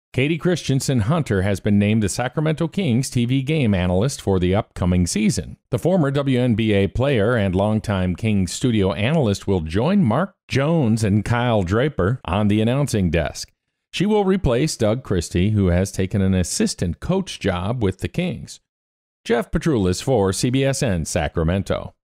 Kayte Christensen-Hunter has been named the Sacramento Kings TV game analyst for the upcoming season. The former WNBA player and longtime Kings studio analyst will join Mark Jones and Kyle Draper on the announcing desk. She will replace Doug Christie, who has taken an assistant coach job with the Kings. Geoff Petrulis for CBSN Sacramento.